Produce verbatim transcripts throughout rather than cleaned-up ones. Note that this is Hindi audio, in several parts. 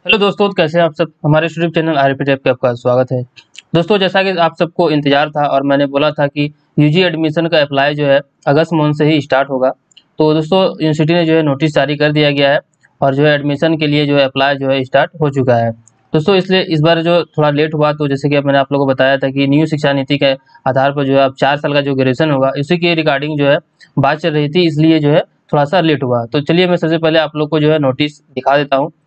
हेलो दोस्तों, कैसे हैं आप सब। हमारे YouTube channel R P tape पे आपका स्वागत है। दोस्तों, जैसा कि आप सबको इंतजार था और मैंने बोला था कि यूजी एडमिशन का अप्लाई जो है अगस्त मंथ से ही स्टार्ट होगा। तो दोस्तों, यूनिवर्सिटी ने जो है नोटिस जारी कर दिया गया है और जो है एडमिशन के लिए जो है अप्लाई जो है स्टार्ट हो चुका है। दोस्तों, इसलिए इस बार जो थोड़ा लेट हुआ, तो जैसे कि मैंने आप लोगों को बताया था कि न्यू शिक्षा नीति के आधार पर जो है अब चार साल का जो ग्रेजुएशन होगा इसी के रिगार्डिंग जो है बात चल रही थी, इसलिए जो है थोड़ा सा लेट हुआ। तो चलिए मैं सबसे पहले आप लोग को जो है नोटिस दिखा देता हूँ।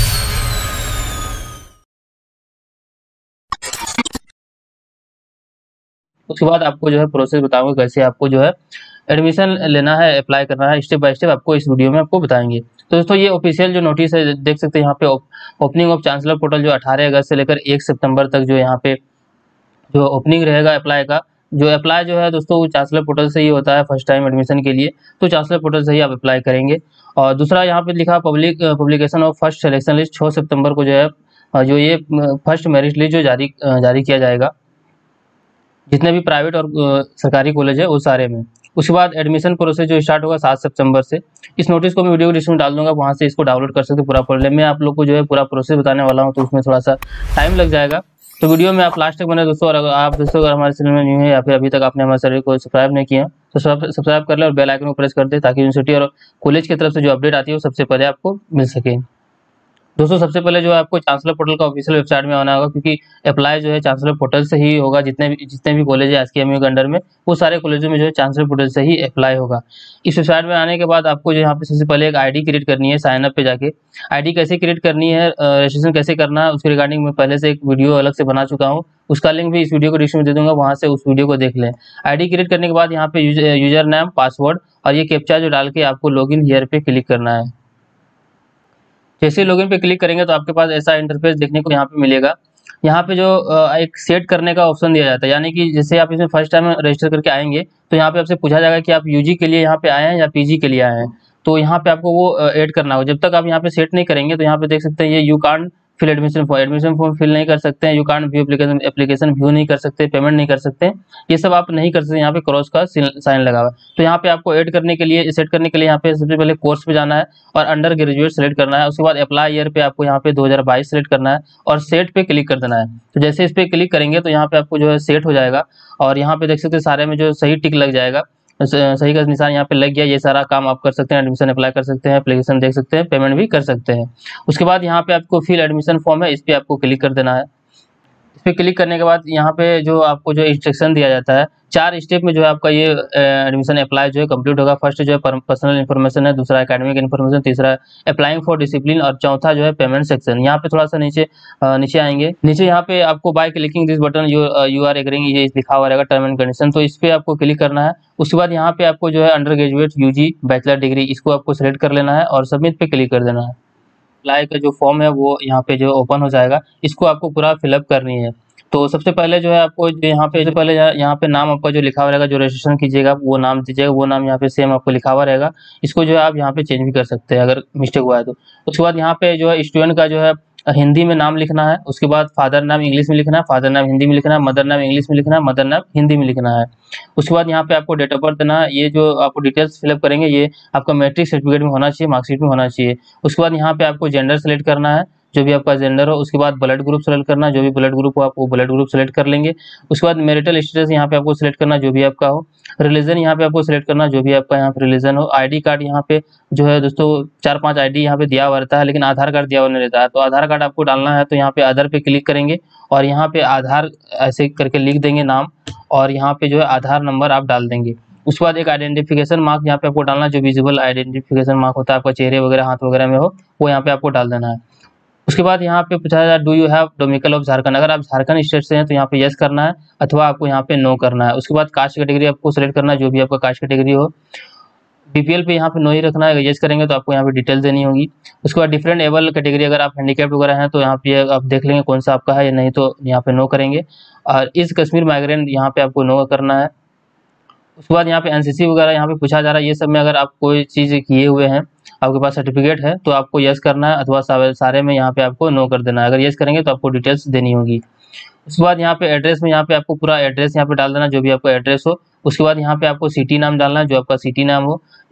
उसके बाद आपको जो है प्रोसेस बताऊंगा कैसे आपको जो है एडमिशन लेना है, अप्लाई करना है, स्टेप बाय स्टेप आपको इस वीडियो में आपको बताएंगे। तो दोस्तों, ये ऑफिशियल जो नोटिस है देख सकते हैं यहाँ पे, ओपनिंग ऑफ चांसलर पोर्टल जो अठारह अगस्त से लेकर एक सितंबर तक जो यहाँ पे जो ओपनिंग रहेगा अप्लाई का। जो अप्लाई जो है दोस्तों चांसलर पोर्टल से ही होता है फर्स्ट टाइम एडमिशन के लिए, तो चांसलर पोर्टल से ही आप अप्लाई करेंगे। और दूसरा यहाँ पे लिखा public publication of first selection list छः सितंबर को जो है जो ये फर्स्ट मेरिट लिस्ट जो जारी जारी किया जाएगा जितने भी प्राइवेट और सरकारी कॉलेज है वो सारे में। उसके बाद एडमिशन प्रोसेस जो स्टार्ट होगा सात सितंबर से। इस नोटिस को मैं वीडियो डिस्क्रिप्शन में डाल दूंगा, वहाँ से इसको डाउनलोड कर सकते पूरा पढ़ ले। मैं आप लोग को जो है पूरा प्रोसेस बताने वाला हूँ, तो उसमें थोड़ा सा टाइम लग जाएगा। तो वीडियो में आप लास्ट तक बने दोस्तों। और अगर आप दोस्तों अगर हमारे चैनल में न्यू है या फिर अभी तक आपने हमारे चैनल को सब्सक्राइब नहीं किया तो सब्सक्राइब कर ले और बेल आइकन को प्रेस कर दे, ताकि यूनिवर्सिटी और कॉलेज की तरफ से जो अपडेट आती है वो सबसे पहले आपको मिल सके। दोस्तों, सबसे पहले जो है आपको चांसलर पोर्टल का ऑफिशियल वेबसाइट में आना होगा, क्योंकि अप्लाई जो है चांसलर पोर्टल से ही होगा। जितने भी जितने भी कॉलेज है एसकेएमयू के अंडर में, वो सारे कॉलेजों में जो है चांसलर पोर्टल से ही अप्लाई होगा। इस वेबसाइट में आने के बाद आपको जो यहाँ पे सबसे पहले एक आईडी क्रिएट करनी है। साइन अप पे जाके आईडी कैसे क्रिएट करनी है, रजिस्ट्रेशन कैसे करना है, उसके रिगार्डिंग मैं पहले से एक वीडियो अलग से बना चुका हूँ। उसका लिंक भी इस वीडियो को डिस्क्रिप्शन में दे दूंगा, वहाँ से उस वीडियो को देख लें। आईडी क्रिएट करने के बाद यहाँ पे यूजर नेम, पासवर्ड और ये कैप्चा जो डाल के आपको लॉगिन हियर पे क्लिक करना है। जैसे लॉगिन पे क्लिक करेंगे तो आपके पास ऐसा इंटरफेस देखने को यहाँ पे मिलेगा। यहाँ पे जो एक सेट करने का ऑप्शन दिया जाता है, यानी कि जैसे आप इसमें फर्स्ट टाइम रजिस्टर करके आएंगे तो यहाँ पे आपसे पूछा जाएगा कि आप यूजी के लिए यहाँ पे आए हैं या पीजी के लिए आए हैं। तो यहाँ पे आपको वो ऐड करना होगा। जब तक आप यहाँ पे सेट नहीं करेंगे तो यहाँ पे देख सकते हैं ये you can't fill admission form admission form fill नहीं कर सकते हैं, you can't view application application view नहीं कर सकते, पेमेंट नहीं कर सकते, ये सब आप नहीं कर सकते। यहाँ पे क्रॉस का साइन लगा हुआ है। तो यहाँ पे आपको ऐड करने के लिए सेट करने के लिए यहाँ पे सबसे पहले कोर्स पे जाना है और अंडर ग्रेजुएट सेलेक्ट करना है। उसके बाद अप्लाई ईयर पे आपको यहाँ पे दो हज़ार बाईस सेलेक्ट करना है और सेट पे क्लिक कर देना है। तो जैसे इस पे क्लिक करेंगे तो यहाँ पे आपको जो है सेट हो जाएगा और यहाँ पे देख सकते हैं सारे में जो सही टिक लग जाएगा, सही का निशान यहाँ पे लग गया। ये सारा काम आप कर सकते हैं, एडमिशन अप्लाई कर सकते हैं, एप्लीकेशन देख सकते हैं, पेमेंट भी कर सकते हैं। उसके बाद यहाँ पे आपको फिल एडमिशन फॉर्म है, इस पे आपको क्लिक कर देना है। इस पे क्लिक करने के बाद यहाँ पे जो आपको जो इंस्ट्रक्शन दिया जाता है, चार स्टेप में जो है आपका ये एडमिशन अप्लाई जो है कंप्लीट होगा। फर्स्ट जो है पर्सनल इन्फॉर्मेशन है, दूसरा एकेडमिक इन्फॉर्मेशन, तीसरा अप्लाइंग फॉर डिसिप्लिन और चौथा जो है पेमेंट सेक्शन। यहाँ पे थोड़ा सा नीचे नीचे आएंगे, नीचे यहाँ पे आपको by clicking this button you you are agreeing ये लिखा हुआ रहेगा टर्म एंड कंडीशन, तो इस पे आपको क्लिक करना है। उसके बाद यहाँ पे आपको जो है undergraduate UG bachelor degree इसको आपको सेलेक्ट कर लेना है और सबमिट पे क्लिक कर देना है। अप्लाई का जो फॉर्म है वो यहाँ पे जो ओपन हो जाएगा, इसको आपको पूरा फिलअप करनी है। तो सबसे पहले जो है आपको यहाँ पे जो पहले यहाँ पे नाम आपका जो लिखा हुआ रहेगा, जो रजिस्ट्रेशन कीजिएगा वो नाम दीजिएगा, वो नाम यहाँ पे सेम आपको लिखा हुआ रहेगा। इसको जो है आप यहाँ पे चेंज भी कर सकते हैं अगर मिस्टेक हुआ है तो। उसके बाद यहाँ पे जो है स्टूडेंट का जो है हिंदी में नाम लिखना है। उसके बाद फादर नाम इंग्लिश में लिखना है, फादर नाम हिंदी में लिखना है, मदर नाम इंग्लिश में लिखना है, मदर नाम हिंदी में लिखना है। उसके बाद यहाँ पे आपको डेट ऑफ बर्थ देना है। ये जो आपको डिटेल्स फिलअप करेंगे ये आपका मैट्रिक सर्टिफिकेट में होना चाहिए, मार्कशीट में होना चाहिए। उसके बाद यहाँ पे आपको जेंडर सेलेक्ट करना है, जो भी आपका जेंडर हो। उसके बाद ब्लड ग्रुप सेलेक्ट करना, जो भी ब्लड ग्रुप हो आप वो ब्लड ग्रुप सेलेक्ट कर लेंगे। उसके बाद मैरिटल स्टेटस यहाँ पे आपको सेलेक्ट करना, जो भी आपका हो। रिलीजन यहाँ पे आपको सेलेक्ट करना, जो भी आपका यहाँ पे रिलीजन हो। आईडी कार्ड यहाँ पे जो है दोस्तों चार पांच आईडी यहाँ पे दिया हुआ रहता है, लेकिन आधार कार्ड दिया हुआ नहीं रहता है। तो आधार कार्ड आपको डालना है, तो यहाँ पे आधार पे क्लिक करेंगे और यहाँ पे आधार ऐसे करके लिख देंगे नाम और यहाँ पे जो है आधार नंबर आप डाल देंगे। उसके बाद एक आइडेंटिफिकेशन मार्क यहाँ पे आपको डालना, जो विजिबल आइडेंटिफिकेशन मार्क होता है आपका चेहरे वगैरह हाथ वगैरह में हो, वो यहाँ पे आपको डाल देना है। उसके बाद यहाँ पे पूछा जाए do you have domicile of Jharkhand, अगर आप झारखंड स्टेट से हैं तो यहाँ पे यस करना है अथवा आपको यहाँ पे नो करना है। उसके बाद कास्ट कैटेगरी आपको सेलेक्ट करना है, जो भी आपका कास्ट कैटेगरी हो। बीपीएल पे यहाँ पे नो ही रखना है, अगर यस करेंगे तो आपको यहाँ पे डिटेल्स देनी होगी। उसके बाद डिफरेंट एबल कैटेगरी, अगर आप हैंडीकैप्ड वगैरह हैं तो यहाँ पे आप देख लेंगे कौन सा आपका है या नहीं, तो यहाँ पे नो करेंगे। और इस कश्मीर माइग्रेंट यहाँ पे आपको नो करना है। उसके बाद यहाँ पे एनसीसी वगैरह यहाँ पे पूछा जा रहा है, ये सब में अगर आप कोई चीज़ किए हुए हैं, आपके पास सर्टिफिकेट है तो आपको यस करना है अथवा सारे में यहाँ पे आपको नो कर देना है। अगर यस करेंगे तो आपको डिटेल्स देनी होगी। उसके बाद यहाँ पे एड्रेस में यहाँ पे आपको पूरा एड्रेस यहाँ पे डाल देना, जो भी आपका एड्रेस हो। उसके बाद यहाँ पे आपको सिटी नाम डालना है, जो आपका सिटी नाम हो।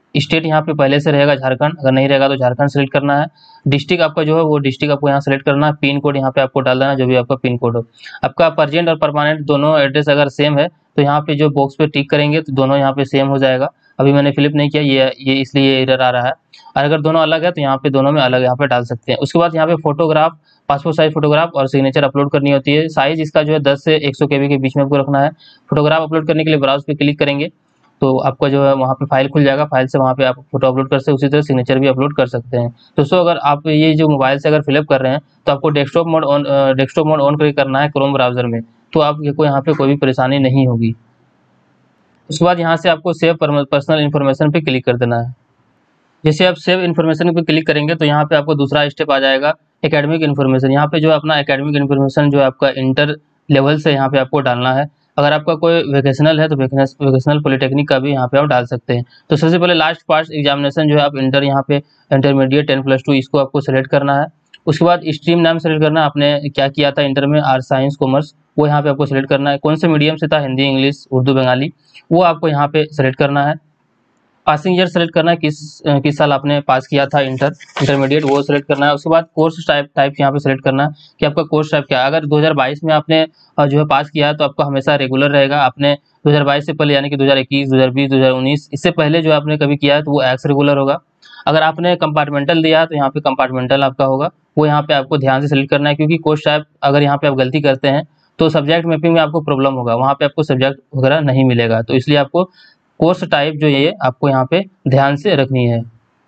स्टेट यहाँ पे पहले से रहेगा झारखंड, अगर नहीं रहेगा तो झारखंड सेलेक्ट करना है। डिस्ट्रिक्ट आपका जो है वो डिस्ट्रिक्ट आपको यहाँ सेलेक्ट करना है। पिन कोड यहाँ पे आपको डाल देना है, जो भी आपका पिन कोड हो। आपका प्रेजेंट और परमानेंट दोनों एड्रेस अगर सेम है तो यहाँ पे जो बॉक्स पे टिक करेंगे तो दोनों यहाँ पे सेम हो जाएगा। अभी मैंने फिलिप नहीं किया, ये ये इसलिए एरर आ रहा है। और अगर दोनों अलग है तो यहाँ पे दोनों में अलग यहाँ पे डाल सकते हैं। उसके बाद यहाँ पे फोटोग्राफ, पासपोर्ट साइज फोटोग्राफ और सिग्नेचर अपलोड करनी होती है। साइज इसका जो है दस से एक सौ केबी के बीच में आपको रखना है। फोटोग्राफ अपलोड करने के लिए ब्राउज पे क्लिक करेंगे तो आपका जो है वहाँ पे फाइल खुल जाएगा। फाइल से वहाँ पे आप फोटो अपलोड कर सकते हैं, उसी तरह सिग्नेचर भी अपलोड कर सकते हैं। दोस्तों अगर आप ये जो मोबाइल से अगर फिलअप कर रहे हैं तो आपको desktop mode on desktop mode on करके करना है क्रोम ब्राउजर में, तो आपको यहाँ पे कोई भी परेशानी नहीं होगी। उसके बाद यहाँ से आपको सेव पर्सनल इन्फॉर्मेशन पे क्लिक कर देना है। जैसे आप सेव इन्फॉर्मेशन पे क्लिक करेंगे तो यहाँ पे आपको दूसरा स्टेप आ जाएगा एकेडमिक इन्फॉर्मेशन। यहाँ पे जो अपना एकेडमिक इन्फॉर्मेशन जो आपका इंटर लेवल से यहाँ पे आपको डालना है। अगर आपका कोई वेकेशनल है तो वेकेशनल पॉलिटेक्निक का भी यहाँ पे आप डाल सकते हैं। तो सबसे पहले लास्ट पास एग्जामिनेशन जो है आप इंटर यहाँ पे इंटरमीडिएट टेन प्लस टू इसको आपको सेलेक्ट करना है। उसके बाद स्ट्रीम नाम सेलेक्ट करना है, आपने क्या किया था इंटर में, आर्ट्स साइंस कॉमर्स, वो यहाँ पे आपको सेलेक्ट करना है। कौन से मीडियम से था, हिंदी इंग्लिश उर्दू बंगाली, वो आपको यहाँ पे सेलेक्ट करना है। पासिंग ईयर सेलेक्ट करना है, किस किस साल आपने पास किया था इंटर इंटरमीडिएट, वो सेलेक्ट करना है। उसके बाद कोर्स टाइप टाइप यहाँ पे सेलेक्ट करना है कि आपका कोर्स टाइप क्या है। अगर दो हज़ार बाईस में आपने जो है पास किया है तो आपका हमेशा रेगुलर रहेगा। आपने दो हज़ार बाईस से पहले यानी कि दो हज़ार इक्कीस, दो हज़ार बीस, दो हज़ार उन्नीस इससे पहले जो आपने कभी किया है तो वो एक्स रेगुलर होगा। अगर आपने कंपार्टमेंटल दिया है तो यहाँ पे कंपार्टमेंटल आपका होगा, वो यहाँ पे आपको ध्यान से सेलेक्ट करना है। क्योंकि कोर्स टाइप अगर यहाँ पे आप गलती करते हैं तो सब्जेक्ट मैपिंग में आपको प्रॉब्लम होगा, वहाँ पे आपको सब्जेक्ट वगैरह नहीं मिलेगा। तो इसलिए आपको कोर्स टाइप जो ये आपको यहाँ पे ध्यान से रखनी है।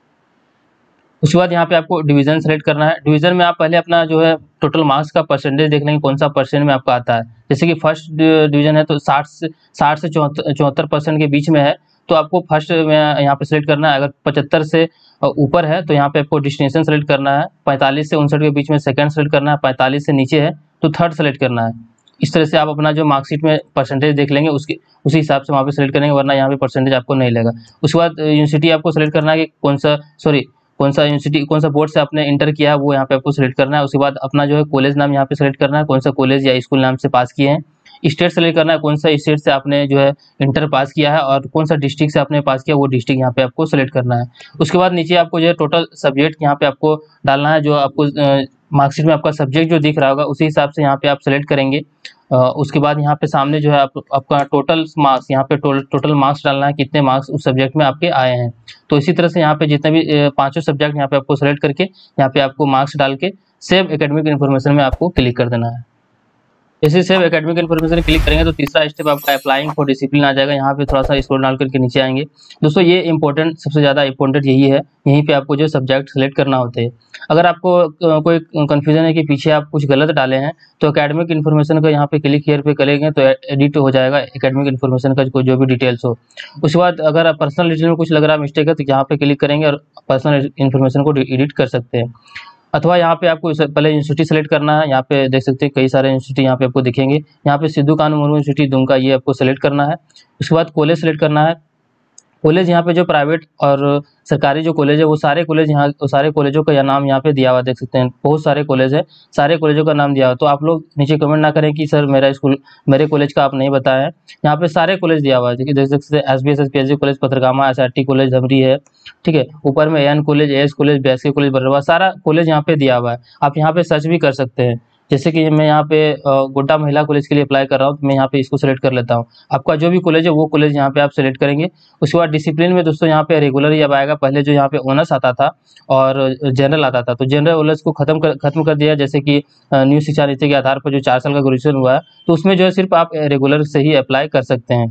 उसके बाद यहाँ पे आपको डिवीजन सेलेक्ट करना है। डिवीजन में आप पहले अपना जो है टोटल मार्क्स का परसेंटेज देख लेंगे, कौन सा परसेंट में आपका आता है। जैसे कि फर्स्ट डिवीजन है तो साठ से साठ से चौहत्तर परसेंट के बीच में है तो आपको फर्स्ट में यहाँ पे सेलेक्ट करना है। अगर पचहत्तर से ऊपर है तो यहाँ पे आपको डेस्टिनेशन सेलेक्ट करना है। पैंतालीस से उनसठ के बीच में सेकंड सेलेक्ट करना है। पैंतालीस से नीचे है तो थर्ड सेलेक्ट करना है। इस तरह से आप अपना जो मार्कशीट में परसेंटेज देख लेंगे, उसके उसी हिसाब से वहाँ पे सेलेक्ट करेंगे, वरना यहाँ पे परसेंटेज आपको नहीं लगेगा। उसके बाद यूनिवर्सिटी आपको सेलेक्ट करना है कि कौन सा सॉरी कौन सा यूनिवर्सिटी कौन सा बोर्ड से आपने इंटर किया है, वो यहाँ पे आपको सेलेक्ट करना है। उसके बाद अपना जो है कॉलेज नाम यहाँ पे सेलेक्ट करना है, कौन सा कॉलेज या स्कूल नाम से पास किए हैं। स्टेट सेलेक्ट करना है, कौन सा स्टेट से आपने जो है इंटर पास किया है और कौन सा डिस्ट्रिक्ट से आपने पास किया, वो डिस्ट्रिक्ट यहाँ पे आपको सेलेक्ट करना है। उसके बाद नीचे आपको जो है टोटल सब्जेक्ट यहाँ पे आपको डालना है। जो आपको मार्कशीट में आपका सब्जेक्ट जो दिख रहा होगा उसी हिसाब से यहाँ पे आप सेलेक्ट करेंगे। उसके बाद यहाँ पे सामने जो है आप, आपका टोटल मार्क्स यहाँ पे टो, टोटल मार्क्स डालना है, कितने मार्क्स उस सब्जेक्ट में आपके आए हैं। तो इसी तरह से यहाँ पे जितने भी पांचों सब्जेक्ट यहाँ पे आपको सेलेक्ट करके यहाँ पे आपको मार्क्स डाल के सेव एकेडमिक इन्फॉर्मेशन में आपको क्लिक कर देना है। जैसे सेव एकेडमिक इन्फॉर्मेशन क्लिक करेंगे तो तीसरा स्टेप आपका अप्लाइंग फॉर डिसिप्लिन आ जाएगा। यहाँ पे थोड़ा सा स्क्रॉल डाल करके नीचे आएंगे। दोस्तों ये इंपॉर्टेंट सबसे ज़्यादा इंपॉर्टेंट यही है, यहीं पे आपको जो सब्जेक्ट सेलेक्ट करना होते हैं। अगर आपको कोई कंफ्यूजन है कि पीछे आप कुछ गलत डाले हैं तो एकेडमिक इन्फॉर्मेशन का यहाँ पे क्लिक हियर पे करेंगे तो एडिट हो जाएगा एकेडमिक इन्फॉर्मेशन का जो भी डिटेल्स हो। उसके बाद अगर पर्सनल डिटेल में कुछ लग रहा है मिस्टेक है तो यहाँ पे क्लिक करेंगे और पर्सनल इन्फॉर्मेशन को एडिट कर सकते हैं। अथवा यहाँ पे आपको पहले यूनिवर्सिटी सेलेक्ट करना है। यहाँ पे देख सकते हैं कई सारे यूनिवर्सिटी यहाँ पे आपको दिखेंगे। यहाँ पे सिद्धू कानू मुर्मू यूनिवर्सिटी दुमका, ये आपको सेलेक्ट करना है। उसके बाद कॉलेज सेलेक्ट करना है। कॉलेज यहाँ पे जो प्राइवेट और सरकारी जो कॉलेज है वो सारे कॉलेज यहाँ सारे कॉलेजों का यह नाम यहाँ पे दिया हुआ देख सकते हैं। बहुत सारे कॉलेज है, सारे कॉलेजों का नाम दिया हुआ। तो आप लोग नीचे कमेंट ना करें कि सर मेरा स्कूल मेरे कॉलेज का आप नहीं बताए हैं। यहाँ पे सारे कॉलेज दिया हुआ है, देखिए देख सकते हैं S B S S P H D college Pathargama, S R T college Dhamri है, ठीक है। ऊपर में A N college, A S college, B S K college Barrwa, सारा कॉलेज यहाँ पे दिया हुआ है। आप यहाँ पे सर्च भी कर सकते हैं। जैसे कि मैं यहाँ पे गोड्डा महिला कॉलेज के लिए अप्लाई कर रहा हूँ तो मैं यहाँ पे इसको सेलेक्ट कर लेता हूँ। आपका जो भी कॉलेज है वो कॉलेज यहाँ पे आप सेलेक्ट करेंगे। उसके बाद डिसिप्लिन में दोस्तों यहाँ पे रेगुलर ही अब आएगा। पहले जो यहाँ पे ऑनर्स आता था और जनरल आता था, तो जनरल ऑनर्स को खत्म कर खत्म कर दिया। जैसे कि न्यू शिक्षा नीति के आधार पर जो चार साल का ग्रेजुएशन हुआ है तो उसमें जो है सिर्फ आप रेगुलर से ही अप्लाई कर सकते हैं।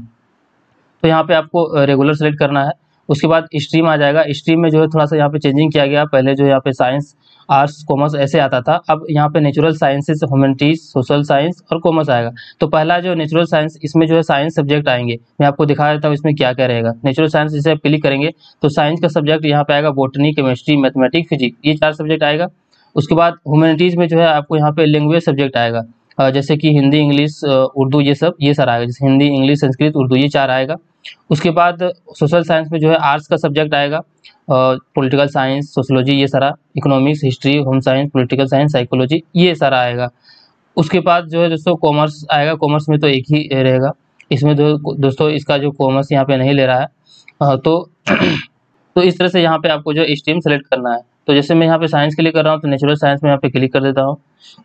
तो यहाँ पे आपको रेगुलर सेलेक्ट करना है। उसके बाद स्ट्रीम आ जाएगा। स्ट्रीम में जो है थोड़ा सा यहाँ पे चेंजिंग किया गया। पहले जो यहाँ पे साइंस, आर्ट्स, कॉमर्स ऐसे आता था, अब यहाँ पे natural sciences, humanities, social science और कॉमर्स आएगा। तो पहला जो नेचुरल साइंस, इसमें जो है साइंस सब्जेक्ट आएंगे। मैं आपको दिखा देता हूँ इसमें क्या क्या रहेगा। नेचुरल साइंस जैसे आप क्लिक करेंगे तो साइंस का सब्जेक्ट यहाँ पे आएगा बॉटनी, केमिस्ट्री, मैथमेटिक्स, फिजिक्स, ये चार सब्जेक्ट आएगा। उसके बाद ह्यूमैनिटीज में जो है आपको यहाँ पे लैंग्वेज सब्जेक्ट आएगा, जैसे कि हिंदी, इंग्लिश, उर्दू, ये सब ये सारा आएगा। जैसे हिंदी, इंग्लिश, संस्कृत, उर्दू, ये चार आएगा। उसके बाद सोशल साइंस में जो है आर्ट्स का सब्जेक्ट आएगा, पॉलिटिकल साइंस, सोशोलॉजी, ये सारा, economics, history, home science, political science, psychology, ये सारा आएगा। उसके बाद जो है दोस्तों कॉमर्स आएगा। कॉमर्स में तो एक ही रहेगा। इसमें दो, दोस्तों इसका जो कॉमर्स यहाँ पे नहीं ले रहा है तो तो इस तरह से यहाँ पे आपको जो है स्ट्रीम सेलेक्ट करना है। तो जैसे मैं यहाँ पे साइंस के लिए कर रहा हूँ तो नेचुरल साइंस में यहाँ पे क्लिक कर देता हूँ।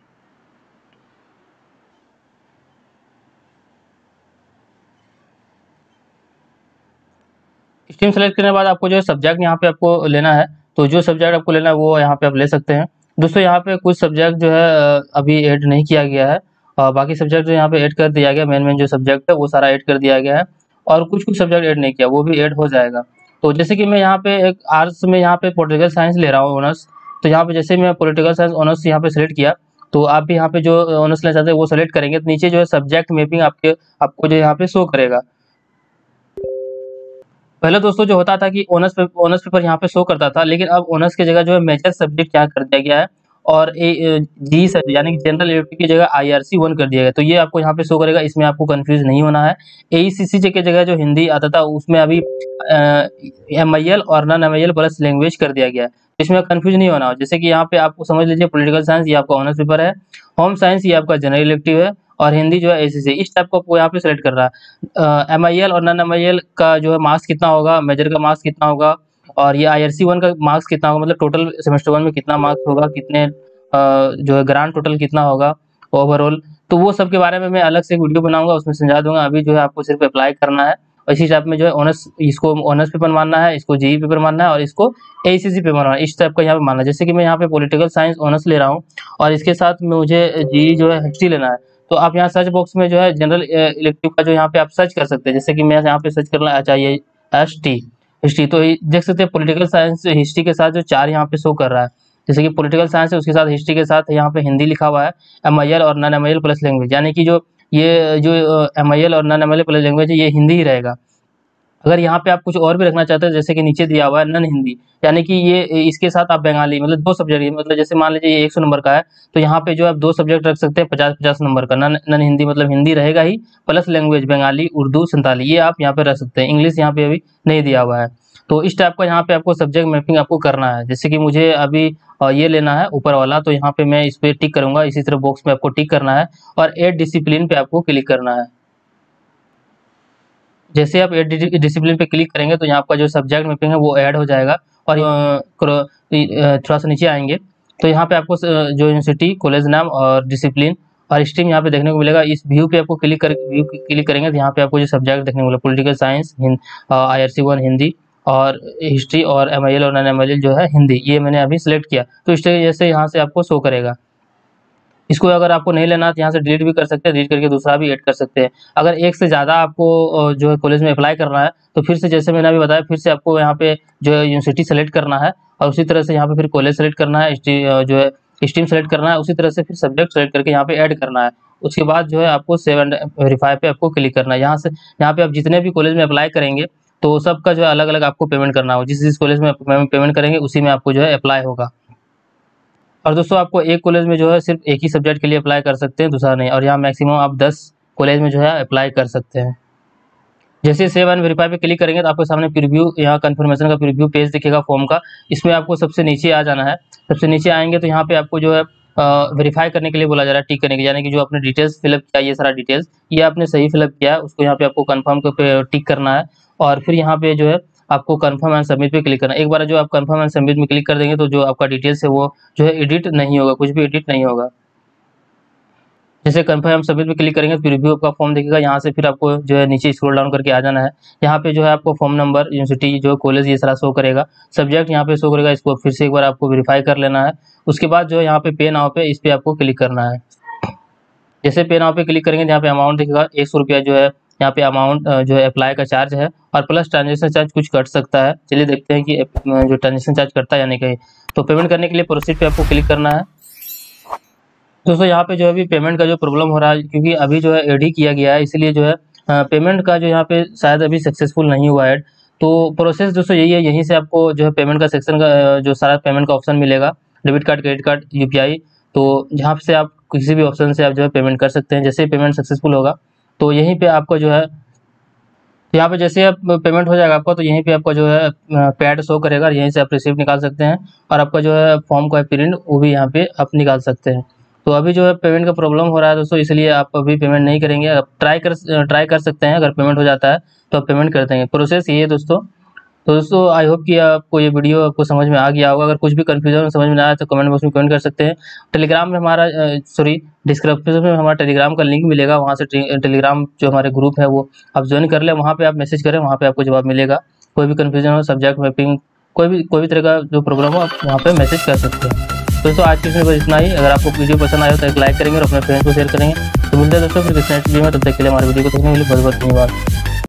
स्ट्रीम सेलेक्ट करने के बाद आपको जो है सब्जेक्ट यहाँ पे आपको लेना है। तो जो सब्जेक्ट आपको लेना है वो यहाँ पे आप ले सकते हैं। दोस्तों यहाँ पे कुछ सब्जेक्ट जो है अभी ऐड नहीं किया गया है, और बाकी सब्जेक्ट जो यहाँ पे ऐड कर दिया गया, मेन मेन जो सब्जेक्ट है वो सारा ऐड कर दिया गया है, और कुछ कुछ सब्जेक्ट ऐड नहीं किया, वो भी ऐड हो जाएगा। तो जैसे कि मैं यहाँ पे एक आर्ट्स में यहाँ पे पॉलिटिकल साइंस ले रहा हूँ ऑनर्स, तो यहाँ पे जैसे मैं पॉलिटिकल साइंस ऑनर्स यहाँ पे सेलेक्ट किया, तो आप भी यहाँ पे जो ऑनर्स लेना चाहते हैं वो सेलेक्ट करेंगे तो नीचे जो है सब्जेक्ट मैपिंग आपके आपको जो यहाँ पे शो करेगा। पहले दोस्तों जो होता था कि ऑनर्स पे ऑनर्स पेपर यहाँ पे शो करता था, लेकिन अब ऑनर्स की जगह जो है मेजर सब्जेक्ट यहाँ कर दिया गया है, और जी सर यानी कि जनरल इलेक्टिव की जगह आईआरसी वन कर दिया गया। तो ये आपको यहाँ पे शो करेगा, इसमें आपको कंफ्यूज नहीं होना है। एईसीसी की जगह जो हिंदी आता था उसमें अभी एमआईएल और नॉन एमआईएल प्लस लैंग्वेज कर दिया गया है, इसमें कंफ्यूज नहीं होना हो। जैसे कि यहाँ पे आपको समझ लीजिए पॉलिटिकल साइंस ये आपका ऑनर्स पेपर है, होम साइंस ये आपका जनरल इलेक्टिव है, और हिंदी जो है एसीसी, इस टाइप को आपको यहाँ पे सेलेक्ट कर रहा है। एमआईएल और नॉन एमआईएल का जो है मार्क्स कितना होगा, मेजर का मार्क्स कितना होगा, और ये आईआरसी वन का मार्क्स कितना होगा, मतलब टोटल सेमेस्टर वन में कितना मार्क्स होगा, कितने जो है ग्रांड टोटल कितना होगा ओवरऑल। तो वो सब के बारे में मैं अलग से वीडियो बनाऊंगा, उसमें समझा दूंगा। अभी जो है आपको सिर्फ अप्लाई करना है, और इसी टाइप में जो है ऑनर्स, इसको ऑनर्स पेपर मानना है, इसको जेई पेपर मानना है, और इसको एसीसी पेपर मानना है, इस टाइप का यहाँ पे मानना है। जैसे कि मैं यहाँ पे पॉलिटिकल साइंस ऑनर्स ले रहा हूँ, और इसके साथ मुझे जेई जो है हिस्ट्री लेना है, तो आप यहाँ सर्च बॉक्स में जो है जनरल इलेक्टिव का जो यहाँ पे आप सर्च कर सकते हैं। जैसे कि मैं यहाँ पे सर्च करना चाहिए एस टी हिस्ट्री, तो देख सकते हैं पॉलिटिकल साइंस हिस्ट्री के साथ जो चार यहाँ पे शो कर रहा है। जैसे कि पॉलिटिकल साइंस है उसके साथ हिस्ट्री के साथ यहाँ पे हिंदी लिखा हुआ है, एमआईएल और नॉन एमआईएल प्लस लैंग्वेज, यानी कि जो ये जो एमआईएल और नॉन एमआईएल प्लस लैंग्वेज है ये हिंदी ही रहेगा। अगर यहाँ पे आप कुछ और भी रखना चाहते हैं, जैसे कि नीचे दिया हुआ है नन हिंदी, यानी कि ये इसके साथ आप बंगाली, मतलब दो सब्जेक्ट, मतलब जैसे मान लीजिए ये एक सौ नंबर का है, तो यहाँ पे जो आप दो सब्जेक्ट रख सकते हैं पचास पचास नंबर का। नन नन हिंदी मतलब हिंदी रहेगा ही, प्लस लैंग्वेज बंगाली, उर्दू, संताली, ये आप यहाँ पे रख सकते हैं। इंग्लिश यहाँ पे अभी नहीं दिया हुआ है। तो इस टाइप का यहाँ पे आपको सब्जेक्ट मैपिंग आपको करना है। जैसे कि मुझे अभी ये लेना है ऊपर वाला, तो यहाँ पे मैं इस पर टिक करूंगा, इसी तरह बॉक्स में आपको टिक करना है, और एड डिसिप्लिन पे आपको क्लिक करना है। जैसे आप एड डिसिप्लिन पे क्लिक करेंगे तो यहाँ आपका जो सब्जेक्ट मैपिंग है वो ऐड हो जाएगा। और थोड़ा सा नीचे आएंगे तो यहाँ पे आपको जो यूनिवर्सिटी, कॉलेज नाम और डिसिप्लिन और स्ट्रीम यहाँ पे देखने को मिलेगा। इस व्यू पे आपको क्लिक कर व्यू क्लिक करेंगे तो यहाँ पे आपको जो सब्जेक्ट देखने को मिलेगा, political science, IRC one Hindi, और हिस्ट्री, और एमआईएल और नॉन एमआईएल जो है हिंदी, ये मैंने अभी सिलेक्ट किया। तो इस तरीके से यहाँ से आपको शो करेगा। इसको अगर आपको नहीं लेना तो यहाँ से डिलीट भी कर सकते हैं, डिलीट करके दूसरा भी ऐड कर सकते हैं। अगर एक से ज़्यादा आपको जो है कॉलेज में अप्लाई करना है तो फिर से, जैसे मैंने अभी बताया, फिर से आपको यहाँ पे जो है यूनिवर्सिटी सेलेक्ट करना है, और उसी तरह से यहाँ पे फिर कॉलेज सेलेक्ट करना है, जो है स्ट्रीम सेलेक्ट करना है, उसी तरह से फिर सब्जेक्ट सेलेक्ट करके यहाँ पे ऐड करना है। उसके बाद जो है आपको सेव एंड वेरीफाई पे आपको क्लिक करना है। यहाँ से यहाँ पे आप जितने भी कॉलेज में अप्लाई करेंगे तो सबका जो है अलग अलग आपको पेमेंट करना होगा। जिस जिस कॉलेज में पेमेंट करेंगे उसी में आपको जो है अप्लाई होगा। और दोस्तों आपको एक कॉलेज में जो है सिर्फ एक ही सब्जेक्ट के लिए अप्लाई कर सकते हैं, दूसरा नहीं, और यहाँ मैक्सिमम आप दस कॉलेज में जो है अप्लाई कर सकते हैं। जैसे सेव एंड वेरीफाई पे क्लिक करेंगे तो आपके सामने प्रीव्यू, यहाँ कंफर्मेशन का प्रीव्यू पेज दिखेगा फॉर्म का। इसमें आपको सबसे नीचे आ जाना है। सबसे नीचे आएंगे तो यहाँ पे आपको जो है वेरीफाई करने के लिए बोला जा रहा है, टिक करने के, यानी कि जो आपने डिटेल्स फिलअप किया, ये सारा डिटेल्स ये आपने सही फिलअप किया है, उसको यहाँ पे आपको कंफर्म पे टिक करना है, और फिर यहाँ पे जो है आपको कंफर्म एंड सबमिट पे क्लिक करना है। एक बार जो आप कंफर्म एंड सबमिट में क्लिक कर देंगे तो जो आपका डिटेल्स है वो जो है एडिट नहीं होगा, कुछ भी एडिट नहीं होगा। जैसे कंफर्म सबमिट पे क्लिक करेंगे तो रिव्यू आपका फॉर्म दिखेगा। यहाँ से फिर आपको जो है नीचे स्क्रॉल डाउन करके आ जाना है। यहाँ पे जो है आपको फॉर्म नंबर, यूनिवर्सिटी, जो कॉलेज, ये सारा शो करेगा। सब्जेक्ट यहाँ पे शो करेगा, इसको फिर से एक बार आपको वेरीफाई कर लेना है। उसके बाद जो है यहाँ पे पे नाउ पे, इस पे आपको क्लिक करना है। जैसे पे नाउ पे क्लिक करेंगे यहाँ पे अमाउंट दिखेगा, एक सौ रुपया जो है यहाँ पे अमाउंट जो है अप्लाई का चार्ज है, और प्लस ट्रांजेक्शन चार्ज कुछ कट सकता है। चलिए देखते हैं कि जो ट्रांजेक्शन चार्ज कटता है या नहीं कहीं। तो पेमेंट करने के लिए प्रोसीड पे आपको क्लिक करना है। दोस्तों यहाँ पे जो है अभी पेमेंट का जो प्रॉब्लम हो रहा है, क्योंकि अभी जो है ऐड ही किया गया है, इसलिए जो है पेमेंट का जो यहाँ पे शायद अभी सक्सेसफुल नहीं हुआ ऐड। तो प्रोसेस दोस्तों यही है, यहीं से आपको जो है पेमेंट का सेक्शन का जो सारा पेमेंट का ऑप्शन मिलेगा, debit card, credit card, UPI. तो जहाँ से आप किसी भी ऑप्शन से आप जो है पेमेंट कर सकते हैं। जैसे पेमेंट सक्सेसफुल होगा तो यहीं पे आपको जो है, यहाँ पे जैसे आप पेमेंट हो जाएगा आपका, तो यहीं पे आपका जो है पैड शो करेगा, यहीं से आप रिसीप्ट निकाल सकते हैं, और आपका जो है फॉर्म का प्रिंट वो भी यहाँ पे आप निकाल सकते हैं। तो अभी जो है पेमेंट का प्रॉब्लम हो रहा है दोस्तों, इसलिए आप अभी पेमेंट नहीं करेंगे। आप ट्राई कर ट्राई कर सकते हैं, अगर पेमेंट हो जाता है तो आप पेमेंट कर देंगे। प्रोसेस ये है दोस्तों। तो दोस्तों आई होप कि आपको ये वीडियो आपको समझ में आ गया होगा। अगर कुछ भी कंफ्यूजन समझ में ना आया तो कमेंट बॉक्स में कमेंट कर सकते हैं। टेलीग्राम में हमारा सॉरी डिस्क्रिप्शन में हमारा टेलीग्राम का लिंक मिलेगा, वहाँ से टेलीग्राम जो हमारे ग्रुप है वो आप ज्वाइन कर लें। वहाँ पे आप मैसेज करें, वहाँ पे आपको जवाब मिलेगा। कोई भी कन्फ्यूजन हो, सब्जेक्ट मैपिंग, कोई भी कोई भी तरह का जो प्रॉब्लम हो आप वहाँ पे मैसेज कर सकते हैं। दोस्तों आज की वीडियो में इतना ही। अगर आपको वीडियो पसंद आया तो एक लाइक करेंगे और अपने फ्रेंड्स को शेयर करेंगे। तो मिलते हैं दोस्तों फिर नेक्स्ट वीडियो में, तब तक के लिए हमारे वीडियो को देखने के लिए बहुत बहुत धन्यवाद।